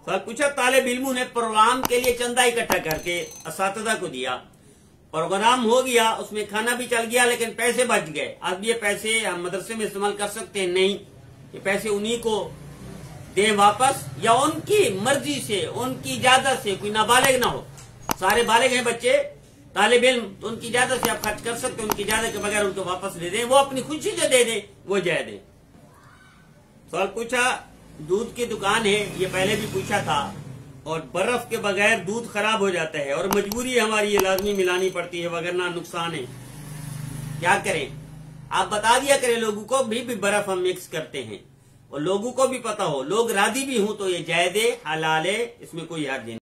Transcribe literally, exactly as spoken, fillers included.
सवाल पूछा, तालिब इल्मों ने प्रोग्राम के लिए चंदा इकट्ठा करके असातिज़ा को दिया, प्रोग्राम हो गया, उसमें खाना भी चल गया, लेकिन पैसे बच गए। अब ये पैसे हम मदरसे में इस्तेमाल कर सकते हैं? नहीं, ये पैसे उन्हीं को दें वापस, या उनकी मर्जी से, उनकी इजाजत से, कोई नाबालिग ना हो, सारे बालिग हैं बच्चे तालिब इल्म, तो उनकी इजाजत से आप खर्च कर सकते हैं, उनकी इजाजत के बगैर उनको वापस दे दें, वो अपनी खुशी से दे दें, वो जायज है। सवाल पूछा, दूध की दुकान है, ये पहले भी पूछा था, और बर्फ के बगैर दूध खराब हो जाता है और मजबूरी हमारी ये लाजमी मिलानी पड़ती है, वगरना नुकसान है, क्या करें? आप बता दिया करें लोगों को भी, भी बर्फ हम मिक्स करते हैं, और लोगों को भी पता हो, लोग राजी भी हों तो ये जायज है, हलाल है, इसमें कोई हर्ज नहीं।